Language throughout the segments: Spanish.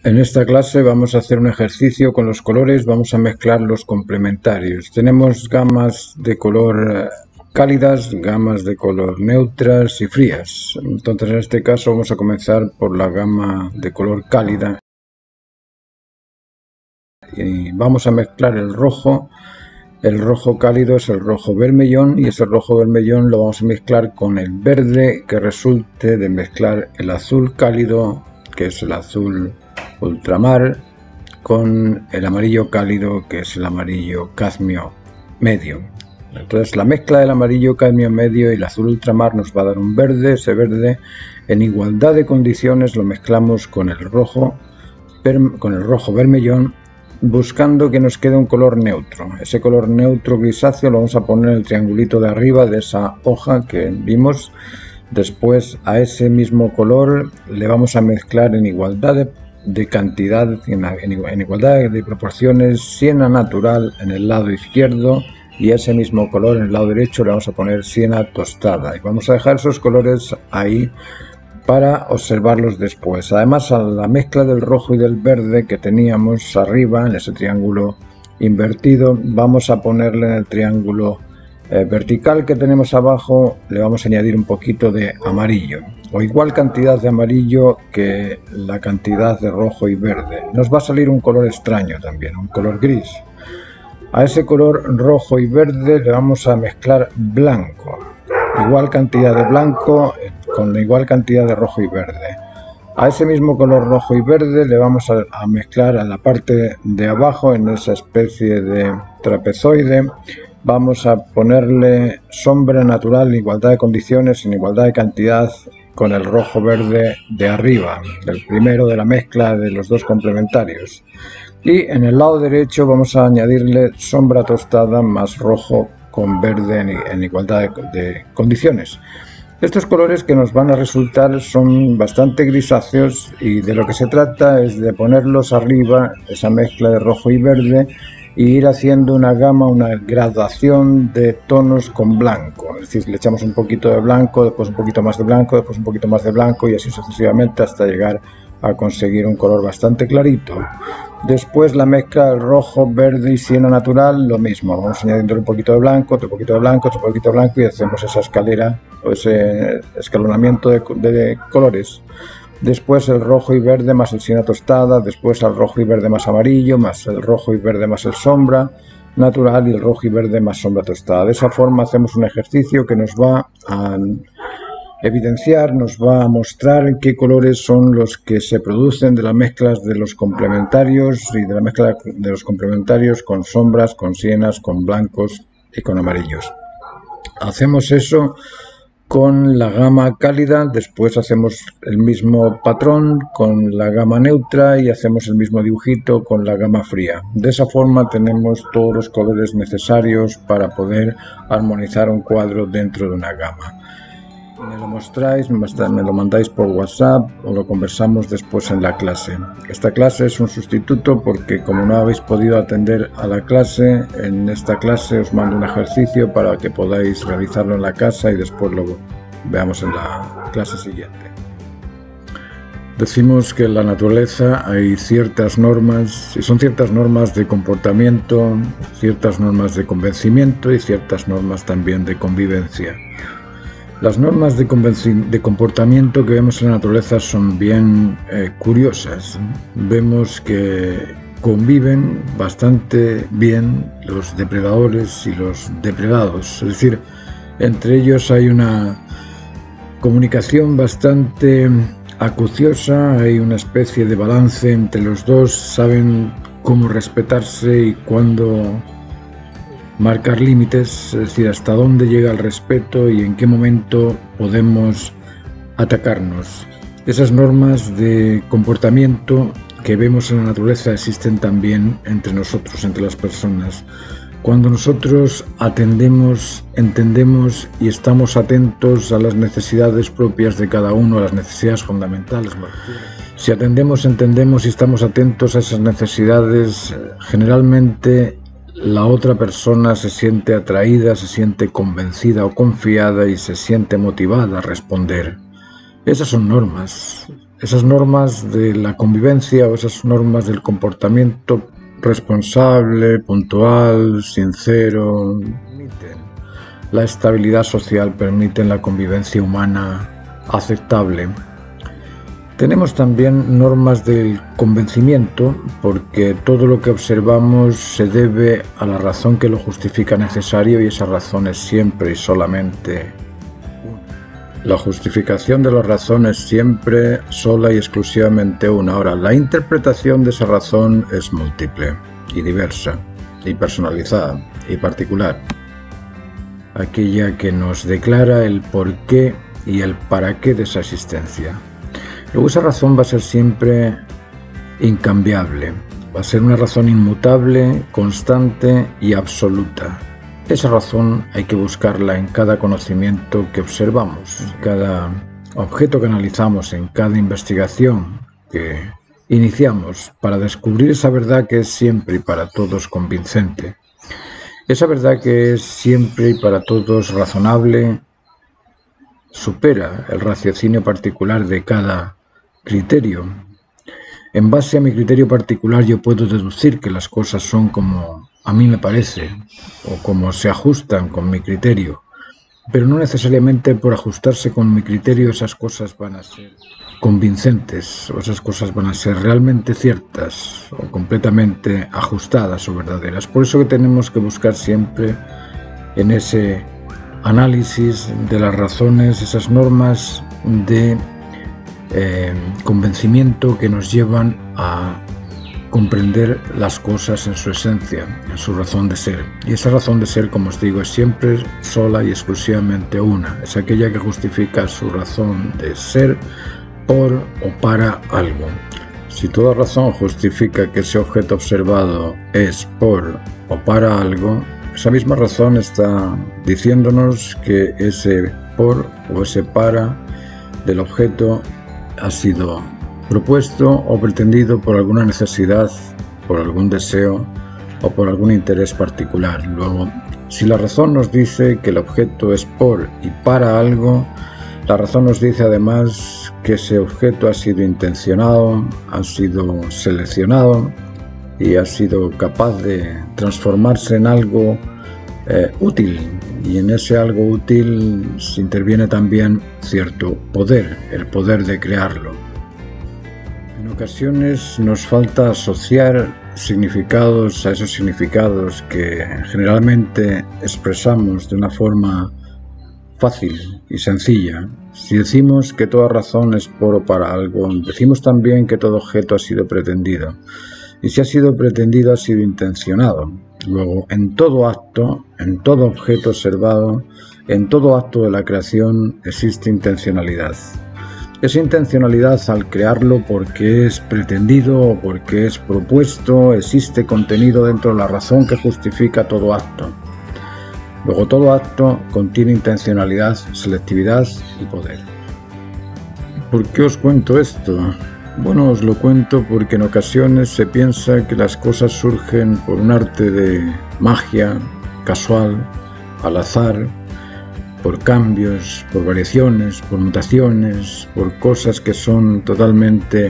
En esta clase vamos a hacer un ejercicio con los colores, vamos a mezclar los complementarios. Tenemos gamas de color cálidas, gamas de color neutras y frías. Entonces en este caso vamos a comenzar por la gama de color cálida. Y vamos a mezclar el rojo. El rojo cálido es el rojo bermellón y ese rojo bermellón lo vamos a mezclar con el verde que resulte de mezclar el azul cálido, que es el azul ultramar, con el amarillo cálido, que es el amarillo cadmio medio. Entonces la mezcla del amarillo cadmio medio y el azul ultramar nos va a dar un verde. Ese verde en igualdad de condiciones lo mezclamos con el rojo bermellón, buscando que nos quede un color neutro. Ese color neutro grisáceo lo vamos a poner en el triangulito de arriba de esa hoja que vimos. Después a ese mismo color le vamos a mezclar en igualdad de cantidad, en igualdad de proporciones, siena natural en el lado izquierdo y ese mismo color en el lado derecho le vamos a poner siena tostada. Y vamos a dejar esos colores ahí para observarlos después. Además, a la mezcla del rojo y del verde que teníamos arriba en ese triángulo invertido, vamos a ponerle en el triángulo vertical que tenemos abajo, le vamos a añadir un poquito de amarillo, o igual cantidad de amarillo que la cantidad de rojo y verde. Nos va a salir un color extraño también, un color gris. A ese color rojo y verde le vamos a mezclar blanco, igual cantidad de blanco con igual cantidad de rojo y verde. A ese mismo color rojo y verde le vamos a mezclar a la parte de abajo, en esa especie de trapezoide, vamos a ponerle sombra natural en igualdad de condiciones, en igualdad de cantidad con el rojo verde de arriba, el primero de la mezcla de los dos complementarios. Y en el lado derecho vamos a añadirle sombra tostada más rojo con verde en igualdad de condiciones. Estos colores que nos van a resultar son bastante grisáceos y de lo que se trata es de ponerlos arriba, esa mezcla de rojo y verde, e ir haciendo una gama, una gradación de tonos con blanco. Es decir, le echamos un poquito de blanco, después un poquito más de blanco, después un poquito más de blanco y así sucesivamente hasta llegar a conseguir un color bastante clarito. Después la mezcla del rojo, verde y siena natural, lo mismo. Vamos añadiendo un poquito de blanco, otro poquito de blanco, otro poquito de blanco y hacemos esa escalera o ese escalonamiento de colores. Después el rojo y verde más el siena tostada, después el rojo y verde más amarillo, más el rojo y verde más el sombra natural y el rojo y verde más sombra tostada. De esa forma hacemos un ejercicio que nos va a evidenciar, nos va a mostrar qué colores son los que se producen de las mezclas de los complementarios y de la mezcla de los complementarios con sombras, con sienas, con blancos y con amarillos. Hacemos eso con la gama cálida, después hacemos el mismo patrón con la gama neutra y hacemos el mismo dibujito con la gama fría. De esa forma tenemos todos los colores necesarios para poder armonizar un cuadro dentro de una gama. Me lo mostráis, me lo mandáis por WhatsApp o lo conversamos después en la clase. Esta clase es un sustituto porque como no habéis podido atender a la clase, en esta clase os mando un ejercicio para que podáis realizarlo en la casa y después lo veamos en la clase siguiente. Decimos que en la naturaleza hay ciertas normas, y son ciertas normas de comportamiento, ciertas normas de convencimiento y ciertas normas también de convivencia. Las normas de comportamiento que vemos en la naturaleza son bien curiosas. Vemos que conviven bastante bien los depredadores y los depredados. Es decir, entre ellos hay una comunicación bastante acuciosa, hay una especie de balance entre los dos, saben cómo respetarse y cuándo marcar límites, es decir, hasta dónde llega el respeto y en qué momento podemos atacarnos. Esas normas de comportamiento que vemos en la naturaleza existen también entre nosotros, entre las personas. Cuando nosotros atendemos, entendemos y estamos atentos a las necesidades propias de cada uno, a las necesidades fundamentales. Si atendemos, entendemos y estamos atentos a esas necesidades, generalmente la otra persona se siente atraída, se siente convencida o confiada y se siente motivada a responder. Esas son normas. esas normas de la convivencia o esas normas del comportamiento responsable, puntual, sincero, permiten la estabilidad social, permiten la convivencia humana aceptable. Tenemos también normas del convencimiento, porque todo lo que observamos se debe a la razón que lo justifica necesario, y esa razón es siempre y solamente una. La justificación de la razón es siempre, sola y exclusivamente una. Ahora, la interpretación de esa razón es múltiple y diversa, y personalizada y particular. Aquella que nos declara el porqué y el para qué de esa existencia. Luego esa razón va a ser siempre incambiable, va a ser una razón inmutable, constante y absoluta. Esa razón hay que buscarla en cada conocimiento que observamos, en cada objeto que analizamos, en cada investigación que iniciamos, para descubrir esa verdad que es siempre y para todos convincente. Esa verdad que es siempre y para todos razonable, supera el raciocinio particular de cada criterio. En base a mi criterio particular yo puedo deducir que las cosas son como a mí me parece o como se ajustan con mi criterio, pero no necesariamente por ajustarse con mi criterio esas cosas van a ser convincentes o esas cosas van a ser realmente ciertas o completamente ajustadas o verdaderas. Por eso que tenemos que buscar siempre en ese análisis de las razones, esas normas de convencimiento que nos llevan a comprender las cosas en su esencia, en su razón de ser. Y esa razón de ser, como os digo, es siempre sola y exclusivamente una. Es aquella que justifica su razón de ser por o para algo. Si toda razón justifica que ese objeto observado es por o para algo, esa misma razón está diciéndonos que ese por o ese para del objeto ha sido propuesto o pretendido por alguna necesidad, por algún deseo o por algún interés particular. Luego, si la razón nos dice que el objeto es por y para algo, la razón nos dice además que ese objeto ha sido intencionado, ha sido seleccionado y ha sido capaz de transformarse en algo útil, y en ese algo útil se interviene también cierto poder, el poder de crearlo. En ocasiones nos falta asociar significados a esos significados que generalmente expresamos de una forma fácil y sencilla. Si decimos que toda razón es por o para algo, decimos también que todo objeto ha sido pretendido. Y si ha sido pretendido, ha sido intencionado. Luego, en todo acto, en todo objeto observado, en todo acto de la creación existe intencionalidad. Esa intencionalidad, al crearlo porque es pretendido o porque es propuesto, existe contenido dentro de la razón que justifica todo acto. Luego, todo acto contiene intencionalidad, selectividad y poder. ¿Por qué os cuento esto? Bueno, os lo cuento porque en ocasiones se piensa que las cosas surgen por un arte de magia casual, al azar, por cambios, por variaciones, por mutaciones, por cosas que son totalmente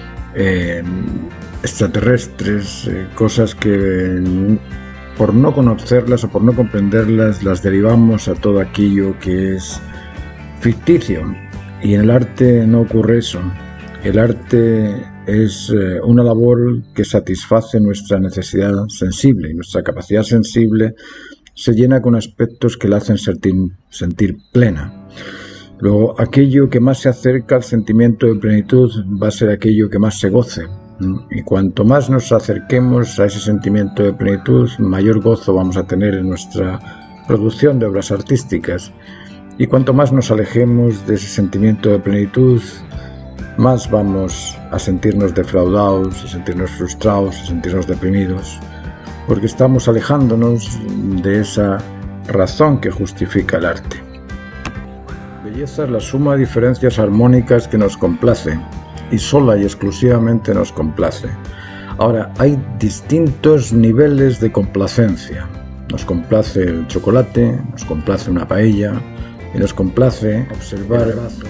extraterrestres, cosas que por no conocerlas o por no comprenderlas las derivamos a todo aquello que es ficticio. Y en el arte no ocurre eso. El arte es una labor que satisface nuestra necesidad sensible, y nuestra capacidad sensible se llena con aspectos que la hacen sentir plena. Luego, aquello que más se acerca al sentimiento de plenitud va a ser aquello que más se goce. Y cuanto más nos acerquemos a ese sentimiento de plenitud, mayor gozo vamos a tener en nuestra producción de obras artísticas. Y cuanto más nos alejemos de ese sentimiento de plenitud, más vamos a sentirnos defraudados, a sentirnos frustrados, a sentirnos deprimidos, porque estamos alejándonos de esa razón que justifica el arte. Belleza es la suma de diferencias armónicas que nos complace, y sola y exclusivamente nos complace. Ahora, hay distintos niveles de complacencia. Nos complace el chocolate, nos complace una paella, y nos complace observar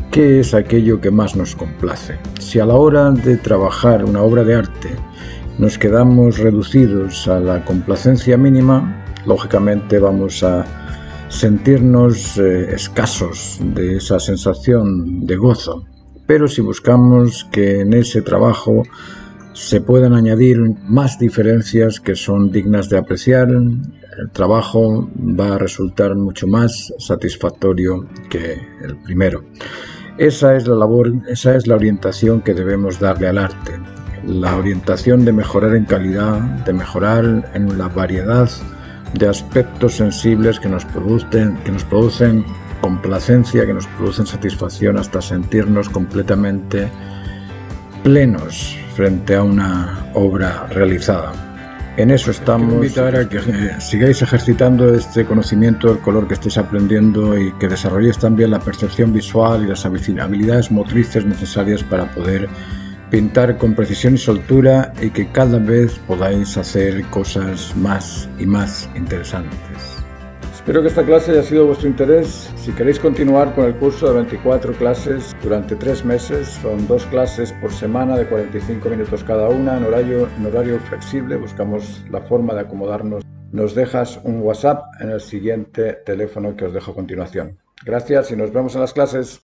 ¿Qué es aquello que más nos complace? Si a la hora de trabajar una obra de arte nos quedamos reducidos a la complacencia mínima, lógicamente vamos a sentirnos escasos de esa sensación de gozo. Pero si buscamos que en ese trabajo se puedan añadir más diferencias que son dignas de apreciar, el trabajo va a resultar mucho más satisfactorio que el primero. Esa es la labor, esa es la orientación que debemos darle al arte. La orientación de mejorar en calidad, de mejorar en la variedad de aspectos sensibles que nos producen complacencia, que nos producen satisfacción hasta sentirnos completamente plenos frente a una obra realizada. En eso estamos. Quiero invitar a que sigáis ejercitando este conocimiento del color que estéis aprendiendo y que desarrolléis también la percepción visual y las habilidades motrices necesarias para poder pintar con precisión y soltura y que cada vez podáis hacer cosas más y más interesantes. Espero que esta clase haya sido de vuestro interés. Si queréis continuar con el curso de 24 clases durante 3 meses, son 2 clases por semana de 45 minutos cada una en horario flexible. Buscamos la forma de acomodarnos. Nos dejas un WhatsApp en el siguiente teléfono que os dejo a continuación. Gracias y nos vemos en las clases.